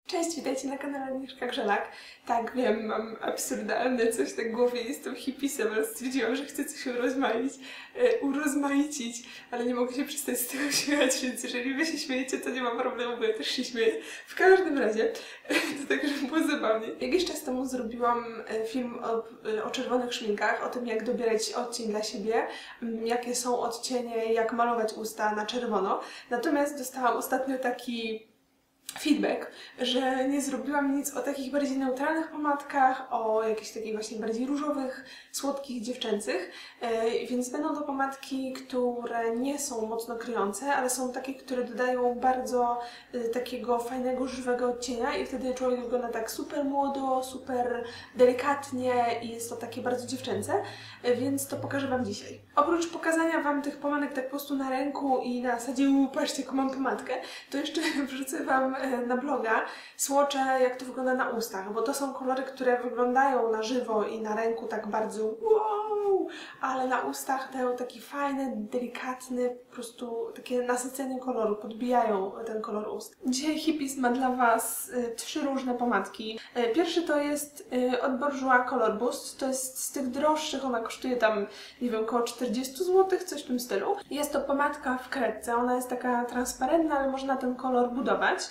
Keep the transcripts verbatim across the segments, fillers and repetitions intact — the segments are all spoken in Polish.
Cześć, witajcie na kanale Agnieszka Grzelak. Tak, wiem, mam absurdalne coś na głowie, jestem hipisem, ale stwierdziłam, że chcę coś urozmaicić, e, urozmaicić, ale nie mogę się przestać z tego śmiać, więc jeżeli wy się śmiejecie, to nie mam problemu, bo ja też się śmieję. W każdym razie, to tak, żeby było zabawnie. Jakiś czas temu zrobiłam film o, o czerwonych szminkach, o tym, jak dobierać odcień dla siebie, jakie są odcienie, jak malować usta na czerwono. Natomiast dostałam ostatnio taki feedback, że nie zrobiłam nic o takich bardziej neutralnych pomadkach, o jakichś takich właśnie bardziej różowych, słodkich, dziewczęcych, yy, więc będą to pomadki, które nie są mocno kryjące, ale są takie, które dodają bardzo yy, takiego fajnego, żywego odcienia i wtedy człowiek wygląda tak super młodo, super delikatnie i jest to takie bardzo dziewczęce, yy, więc to pokażę Wam dzisiaj. Oprócz pokazania Wam tych pomadek tak po prostu na ręku i na zasadzie patrzcie, jaką mam pomadkę, to jeszcze wrzucę Wam na bloga swatche, jak to wygląda na ustach, bo to są kolory, które wyglądają na żywo i na ręku tak bardzo wow, ale na ustach dają taki fajny, delikatny, po prostu takie nasycenie koloru, podbijają ten kolor ust. Dzisiaj Hippies ma dla Was y, trzy różne pomadki. Y, pierwszy to jest y, od Bourjois Color Boost, to jest z tych droższych, ona kosztuje tam, nie wiem, około czterdzieści złotych, coś w tym stylu. Jest to pomadka w kredce, ona jest taka transparentna, ale można ten kolor budować.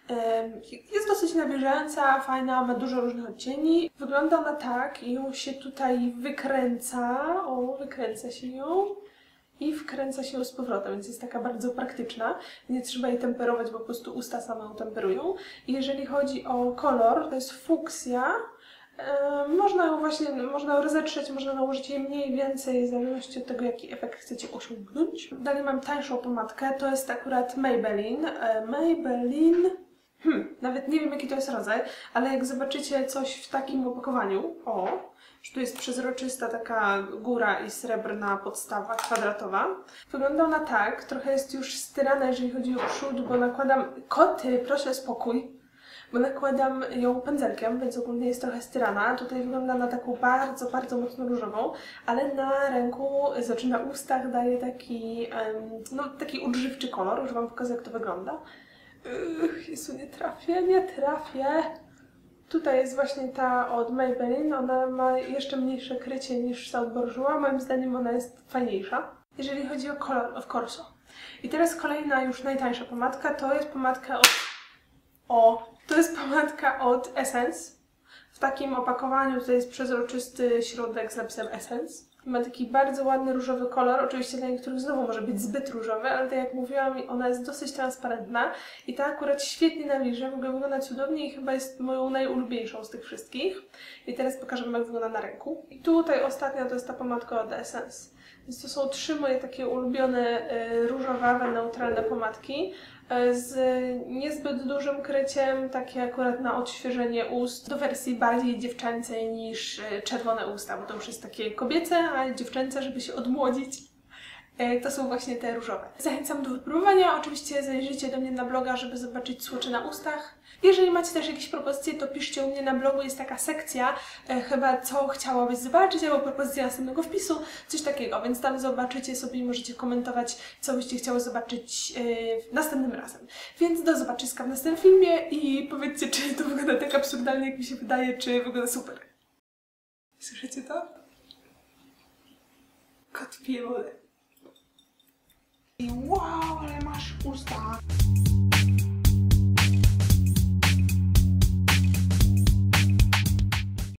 Jest dosyć nawilżająca, fajna, ma dużo różnych odcieni. Wygląda ona tak i ją się tutaj wykręca, o, wykręca się ją i wkręca się ją z powrotem, więc jest taka bardzo praktyczna. Nie trzeba jej temperować, bo po prostu usta same ją temperują. I jeżeli chodzi o kolor, to jest fuksja. Yy, można ją właśnie, można ją rozetrzeć, można nałożyć jej mniej, więcej, w zależności od tego, jaki efekt chcecie osiągnąć. Dalej mam tańszą pomadkę, to jest akurat Maybelline. Yy, Maybelline... Hmm, nawet nie wiem, jaki to jest rodzaj, ale jak zobaczycie coś w takim opakowaniu, o, że tu jest przezroczysta taka góra i srebrna podstawa kwadratowa. Wygląda ona tak, trochę jest już styrana, jeżeli chodzi o przód, bo nakładam... Koty, proszę spokój! Bo nakładam ją pędzelkiem, więc ogólnie jest trochę styrana. Tutaj wygląda na taką bardzo, bardzo mocno różową, ale na ręku, znaczy na ustach daje taki, no, taki odżywczy kolor. Już Wam pokażę, jak to wygląda. Uch, Jezu, nie trafię, nie trafię. Tutaj jest właśnie ta od Maybelline, ona ma jeszcze mniejsze krycie niż ta od Bourjois. Moim zdaniem ona jest fajniejsza, jeżeli chodzi o kolor, of course. I teraz kolejna, już najtańsza pomadka, to jest pomadka od... O, to jest pomadka od Essence. W takim opakowaniu tutaj jest przezroczysty środek z napisem Essence. Ma taki bardzo ładny różowy kolor, oczywiście dla niektórych znowu może być zbyt różowy, ale tak jak mówiłam, ona jest dosyć transparentna i ta akurat świetnie nawilża, w ogóle wygląda cudownie i chyba jest moją najulubieńszą z tych wszystkich. I teraz pokażę Wam, jak wygląda na ręku. I tutaj ostatnia to jest ta pomadka od Essence. Więc to są trzy moje takie ulubione y, różowawe, neutralne pomadki y, z niezbyt dużym kryciem, takie akurat na odświeżenie ust, do wersji bardziej dziewczęcej niż y, czerwone usta, bo to już jest takie kobiece, a dziewczęce, żeby się odmłodzić. Y, to są właśnie te różowe. Zachęcam do wypróbowania, oczywiście zajrzyjcie do mnie na bloga, żeby zobaczyć swatche na ustach. Jeżeli macie też jakieś propozycje, to piszcie u mnie na blogu, jest taka sekcja, e, chyba co chciałabyś zobaczyć, albo propozycja następnego wpisu, coś takiego, więc tam zobaczycie sobie i możecie komentować, co byście chciały zobaczyć e, następnym razem. Więc do zobaczyska w następnym filmie i powiedzcie, czy to wygląda tak absurdalnie, jak mi się wydaje, czy wygląda super. Słyszycie to? Kot pije wodę. I wow, ale masz usta!